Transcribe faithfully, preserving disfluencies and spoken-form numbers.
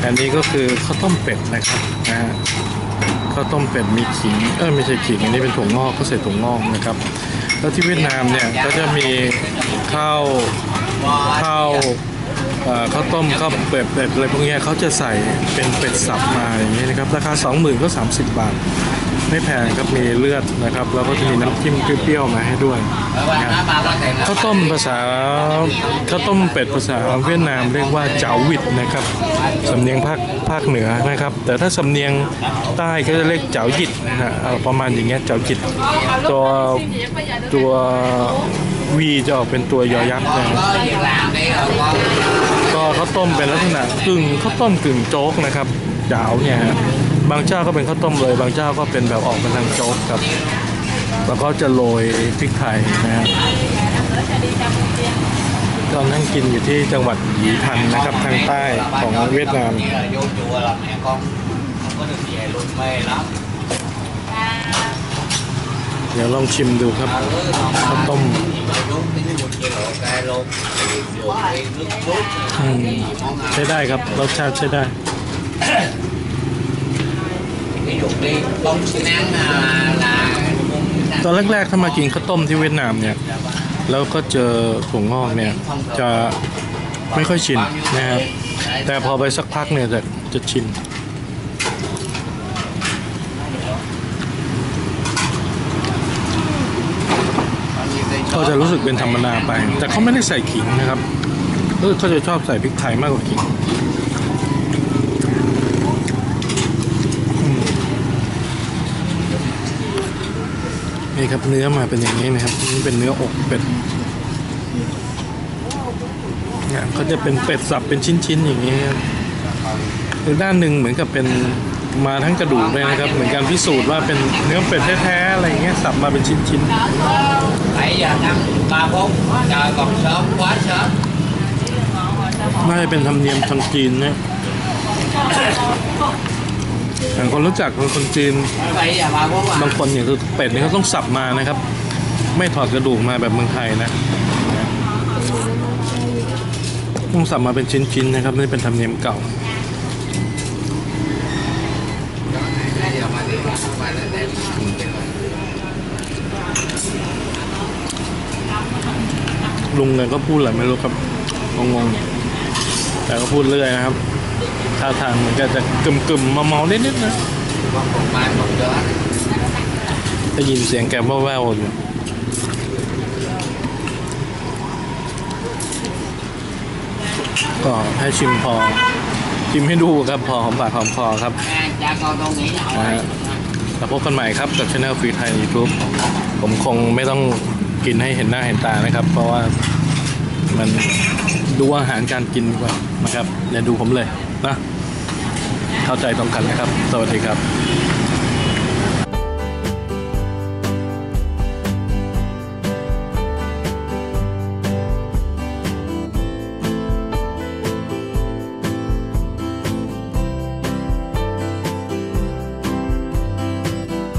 อันนี้ก็คือข้าวต้มเป็ดนะครับนะฮะข้าวต้มเป็ดมีขิงเออไม่ใช่ขิงอันนี้เป็นถั่วงอกก็ใส่ถั่วงอกนะครับแล้วที่เวียดนามเนี่ยก็จะมีข้าวข้าวข้าวต้มข้าวเป็ดเป็ดอะไรพวกนี้เขาจะใส่เป็นเป็ดสับมาอย่างนี้นะครับราคา สองหมื่น ก็สามสิบบาทไม่แพงครับมีเลือดนะครับแล้วก็จะมีน้ำจิ้มเปรี้ยวๆมาให้ด้วยข้าวต้มภาษาข้าวต้มเป็ดภาษาเวียดนามเรียกว่าเจ๋าหวิดนะครับสำเนียงภาคภาคเหนือนะครับแต่ถ้าสำเนียงใต้ก็จะเรียกเจ๋าหยิดนะฮะประมาณอย่างเงี้ยเจ๋าหยิดตัวตัววีจะออกเป็นตัวยอยักษ์นะก็ข้าวต้มเป็นลักษณะกึ่งข้าวต้มกึ่งโจ๊กนะครับเจ๋าเนี่ยฮะบางเจ้าก็เป็นข้าวต้มเลยบางเจ้าก็เป็นแบบออกเป็นทางโจ๊กครับแล้วก็จะโรยพริกไทยนะฮะตอนนั่งกินอยู่ที่จังหวัดหยีทันนะครับทางใต้ของเวียดนามเดี๋ยวลองชิมดูครับข้าวต้มใช้ได้ครับรสชาติใช้ได้ตอนแรกๆถ้ามากินข้าวต้มที่เวียดนามเนี่ยแล้วก็เจอถั่วงอกเนี่ยจะไม่ค่อยชินนะครับแต่พอไปสักพักเนี่ยจะจะชินก็จะรู้สึกเป็นธรรมดาไปแต่เขาไม่ได้ใส่ขิงนะครับเออเขาจะชอบใส่พริกไทยมากกว่าขิงนี่ครับเนื้อมาเป็นอย่างนี้นะครับนี่เป็นเนื้ออกเป็ดเนี่ยเขาจะเป็นเป็ดสับเป็นชิ้นๆอย่างนี้คือด้านหนึ่งเหมือนกับเป็นมาทั้งกระดูกเลยนะครับเหมือนการพิสูจน์ว่าเป็นเนื้อเป็ดแท้ๆอะไรเงี้ยสับมาเป็นชิ้นๆน่าจะเป็นธรรมเนียมทางจีนเนี่ยอย่างคนรู้จักคนจีนบางคนเนี่ยคือเป็ดนี่เขาต้องสับมานะครับไม่ถอดกระดูกมาแบบเมืองไทยนะต้องสับมาเป็นชิ้นๆนะครับนี่เป็นธรรมเนียมเก่าลุงเนี่ยก็พูดอะไรไม่รู้ครับงงๆแต่ก็พูดเรื่อยนะครับท่าทางมันก็จะกึ่มๆมาเมาๆนิดๆนะได้ยินเสียงแกแว่วๆอยู่ก็ให้ชิมพอชิมให้ดูครับพอหอมปากหอมคอครับนะฮะแล้วพบกันใหม่ครับกับช่องฟรีไทยยูทูบผมคงไม่ต้องกินให้เห็นหน้าเห็นตานะครับเพราะว่ามันดูอาหารการกินดีกว่านะครับอย่าดูผมเลยนะเข้าใจตรงกันนะครับสวัสดีครับ